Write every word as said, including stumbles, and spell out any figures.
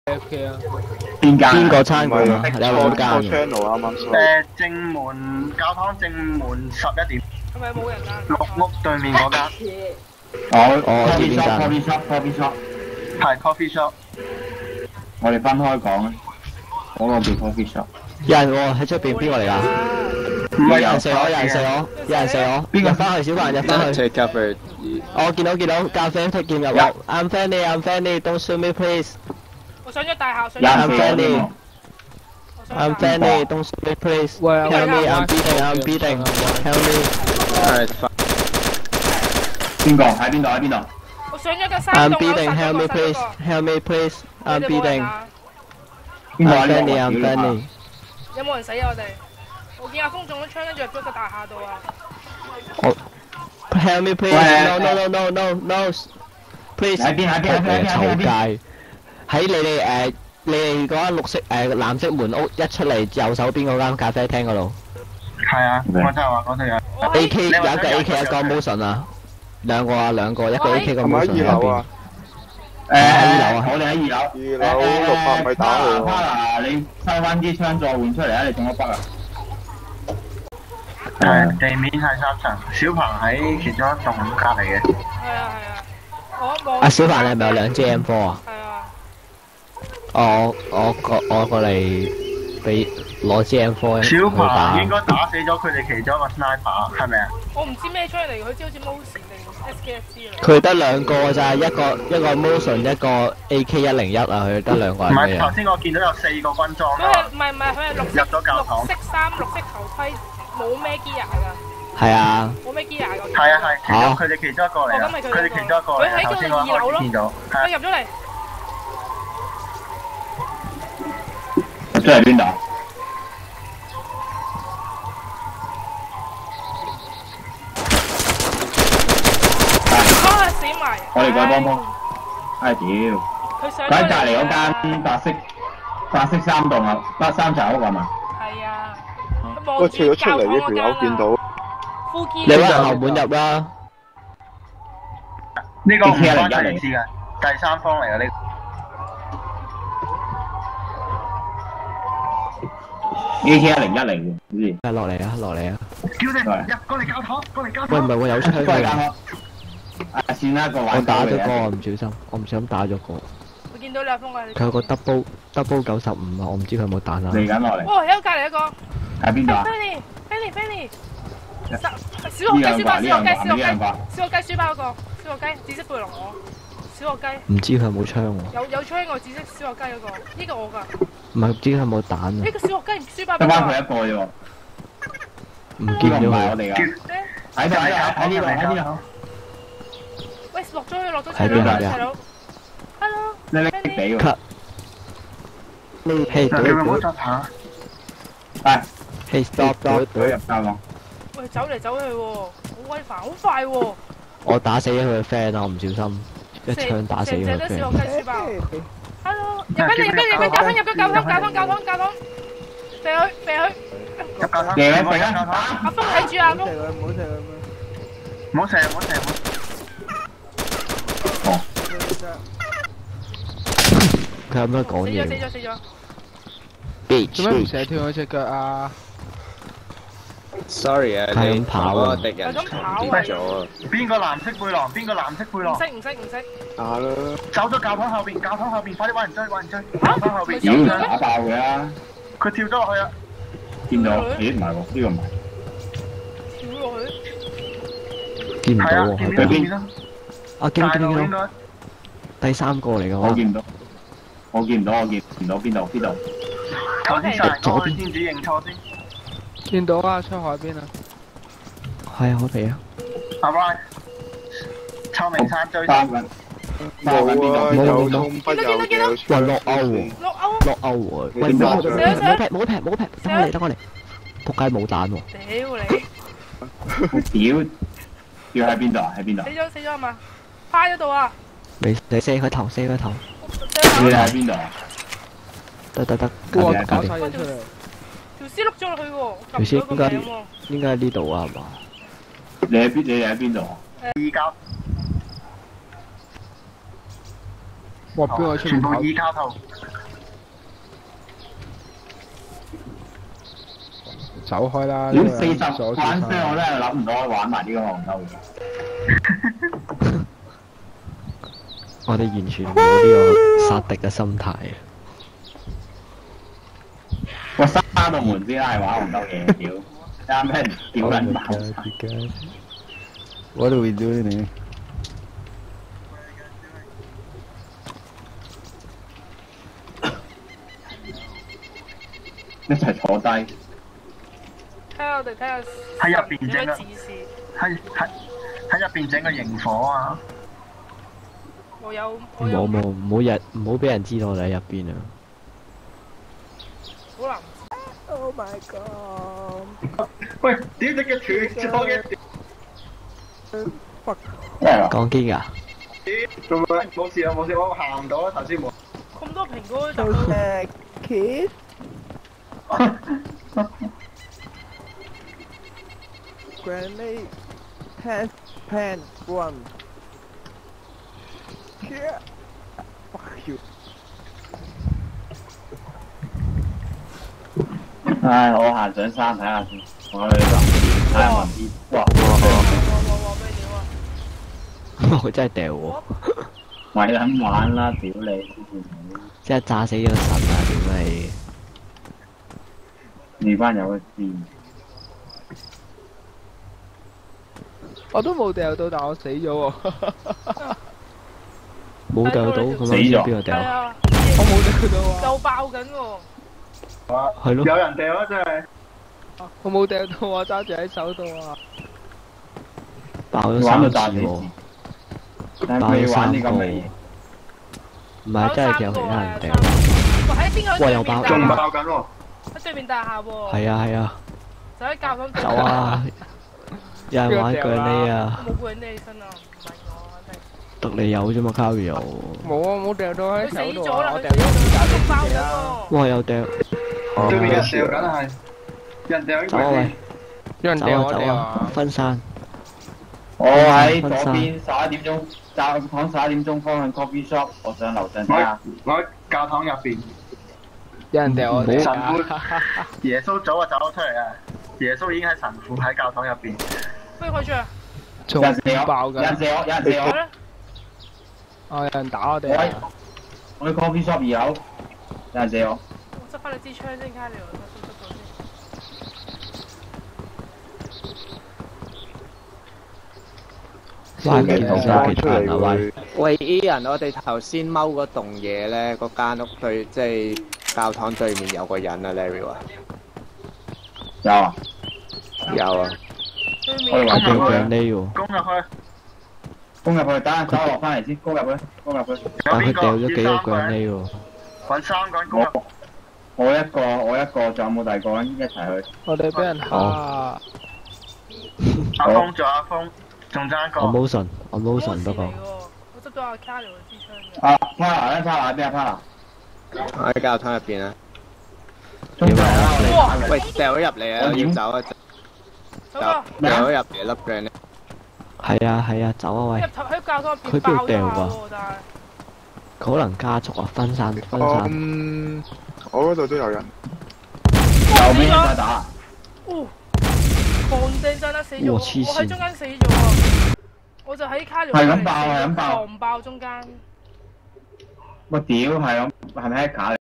F K 啊？ 邊間？ 邊個餐館啊？ 有兩間。 channel 啱啱先。 誒正門教堂正門十一點。係咪冇人啊？綠屋對面嗰間。 我我知 coffee 邊 shop 間 coffee shop coffee shop。 係 coffee shop。 我哋分開講啊。嗰個叫 coffee shop。 有人喎喺出邊，邊個嚟㗎？有人射我，有人射我，有人射我。邊個翻去？小凡入翻去。 咖啡。 我見到見到咖啡推劍入嚟。I'm friendly, I'm friendly, don't shoot me please. 我上咗大廈，上咗。I'm 咗 friendly, I'm friendly, don't shoot me please. Help me, I'm beating, I'm beating. Help me. 邊個？喺邊度？喺邊度？ 我上咗個山 I'm 洞，我 beating, 殺 help 咗 me 個，殺咗 please, 個。 help me please. I'm beating. 邊個 I'm 喺呢 friendly, 個 I'm friendly. 有冇人死啊？我哋？我見阿峰中咗槍，跟住入咗個大廈度啊！ 我 Help me please. No no no no no no. Please. 喺邊？喺邊？喺邊？喺邊？ 草街。喺你哋誒，你哋嗰間綠色誒藍色門屋一出嚟右手邊嗰間咖啡廳嗰度。 係啊，我就係話嗰度有。 A K 有一個 A K 一個 motion 啊，兩個啊兩個，一個 A K 個 motion 喺邊？ 誒，我哋喺二樓。 二樓六百米打嚟喎。 Para，你收翻支槍再換出嚟啊！你中咗筆啊？ 誒，地面係三層，小鵬喺其中一棟隔離嘅。 係啊係啊，我望。 阿小凡你係咪有兩支 M 四啊？ 係啊。 我我過我過嚟俾攞支 M 四小鵬應該打死咗佢哋其中一個 sniper， 係咪啊？ 我唔知咩槍嚟，佢知好似 motion 定 S K S 之類。 佢得兩個咋，一個一個 motion， 一個 A K 一零一啊，佢得兩個人嘅。 唔係頭先我見到有四個軍裝。 佢係唔係唔係佢係綠色入咗教堂。 綠色衫、綠色頭盔，冇咩 gear 㗎。 係啊。 冇咩 gear 㗎。 係啊係，其中佢哋其中一個嚟啊。佢哋其中一個。 佢喺嗰個二樓咯。佢入咗嚟。 出嚟邊度？ 啊！死埋！ 我哋過去幫幫。唉屌！ 佢上佢喺隔離嗰間白色白色三棟啊，白三層屋係嘛？ 係啊。 我跳咗出嚟呢條友見到。 你揾後門入啦。 呢個唔關隨意嘅，第三方嚟嘅呢個。 A K 一零一嚟嘅，好似。 係落嚟啊！落嚟啊！ 叫你入過嚟教堂，過嚟教堂。 喂，唔係喎，有槍嘅。 啊，算啦，個我打咗個，我唔小心，我唔小心打咗個。 我見到你阿峰啊！ 佢有個 double double 九十五啊，我唔知佢有冇彈啊。 嚟緊落嚟。 哇！喺隔離一個。 喺邊度啊？ 飛嚟飛嚟飛嚟！小學雞書包，小學雞，小學雞，小學雞書包嗰個，小學雞，紫色背囊我，小學雞。 唔知佢有冇槍喎？ 有有槍我紫色小學雞嗰個，呢個我㗎。 唔係，唔知佢有冇彈啊？ 呢個小學雞書包。 得翻佢一個啫喎。 唔見咗佢。 我哋㗎。喺度喺度喺呢度喺呢度。 喂，落咗去落咗喺邊啊？ 細佬 ，hello。 你拎俾喎。 Hey， 你唔好執下。 係。 Hey stop stop。 佢入教堂。 喂，走嚟走去喎，好威煩，好快喎。 我打死咗佢嘅 friend 啊！我唔小心一槍打死咗佢 friend。 成隻都小學雞書包。hello，入邊入邊入邊教堂入咗教堂教堂教堂教堂，射佢射佢。 入教堂。 射佢射佢。 阿峰睇住阿峰。 唔好射唔好射唔好射。 哦。 佢有咩講嘢？ 死咗死咗死咗。 做咩唔射斷佢隻腳啊 ？Sorry 啊， 你跑啊！ 敵人咁跑跌咗啊！ 邊個藍色背囊？邊個藍色背囊？ 唔識唔識唔識。 打啦！ 走咗教堂後邊，教堂後邊，快啲揾人追，揾人追！教堂後邊屌佢打爆佢啊！ 佢跳咗落去啊！ 見到？咦唔係喎，呢個唔係。 跳落去？ 見唔到喎， 喺邊？ 啊見到見到見到。第三個嚟㗎我見唔到，我見唔到，我見唔到邊度邊度。 頭先殺人過去先至認錯先。 見到啊，出海邊啊。 係啊，我哋啊。 阿 Ryan，臭名山追三人。冇啊，有衝不有嘅。 哇落歐喎！ 落歐。 落歐喎！喂，唔好唔好劈，唔好劈，唔好劈，等我嚟，等我嚟。仆街冇彈喎！ 屌你！ 屌！要喺邊度啊？喺邊度？ 死咗死咗係嘛？趴咗度啊！ 你你射佢頭，射佢頭。 你喺邊度啊？ 得得得， 哇！搞晒嘢出嚟。 條屍碌咗落去喎， 條屍應該應該喺呢度啊，係嘛？ 你喺邊？你喺邊度啊？ 二交。 哇！邊個出面跑？ 全部二交頭。 走開啦！ 屌四十玩聲我真係諗唔到玩埋呢個戇鳩嘢。 我哋完全冇呢個殺敵嘅心態。 我閂到門先啦，係玩戇鳩嘢，屌！啱俾人屌人爆晒。 What are we doing? 一齊坐低。 睇下我哋睇下喺入邊整個指示。 喺喺喺入邊整個營火啊！ 我有。 冇冇，唔好日唔好俾人知道你喺入邊啊！ 好難。 Oh my god！ 喂，屌你嘅斷咗嘅！ 講機㗎？ 做咩？冇事啊，冇事，我行唔到啊，頭先冇。 咁多蘋果都得到。 Kid。Grenade. Test pan one. Yeah. Fuck you. 唉，我行上山睇下先，我去睇下文啲。哇！ 我真係掉喎， 咪撚玩啦！屌你， 即係炸死咗神啊！屌你！ 你班友嘅事， 我都冇掉到，但我死咗喎。 冇掉到咁樣，邊個掉？ 我冇掉到啊！ 又爆緊喎！ 係咯， 有人掉啊！真係。 我冇掉到啊！揸住喺手度啊！ 爆咗三次喎。爆咗三個，唔係真係有其他人掉。 喺邊個？ 哇！又爆， 仲爆緊喎！ 喺對面大廈喎。 係啊係啊。 就喺教堂。 走啊！有人玩腳呢啊！ 冇腳呢起身啊！唔係我肯定。 得你有啫嘛，卡比奧。 冇啊！冇掉到喺手度啊！ 我掉咗，仲爆緊喎。 哇！又掉。 對面人掉緊係，人掉緊。 走啊喂！ 有人掉我哋啊！分散。 我喺左邊十一點鐘，教堂十一點鐘方向 coffee shop， 我上樓上睇下。 我喺教堂入邊。 有人掉我哋神父，耶穌早就走咗出嚟啊！耶穌已經喺神父喺教堂入邊。 不如開出啊！ 有人射我，爆㗎！有人射我，有人射我。 哦，有人打我哋啊！ 我喺 coffee shop 二樓，有人射我。 我執翻你支槍先，卡利，我執執到先。 關鍵係關鍵啊！喂喂 Ian， 我哋頭先踎嗰棟嘢咧，嗰間屋對即係教堂對面有個人啊 ，Larry 話。 有啊。 有啊。 對面。 攻入去呢喎。 攻入去。 攻入去，等下等我落翻嚟先，攻入去，攻入去。 但佢掉咗幾個個人呢喎。 揾三個人攻入。 我一個，我一個，仲有冇第二個人一齊去？ 我哋俾人蝦。 阿峰，仲有阿峰。仲爭一個。 我冇神，我冇神不過。 我執到阿卡利支槍嘅。 啊 ，Para 咧 ，Para 邊啊 ，Para？ 我喺教堂入邊啊。 點啊？ 喂，掉咗入嚟啊！要走啊！ 走啊！ 掉咗入嚟粒嘅呢？ 係啊係啊，走啊喂！ 入頭喺教堂入邊佢邊度掉㗎？但係佢可能加速啊，分散分散。 嗯，我嗰度都有人。 右邊再打。 哦。防正真啦，死咗！我喺中間死咗啊！我就喺卡條係咁爆，係咁爆， 狂爆中間。 我屌係咁，係咪喺卡嚟？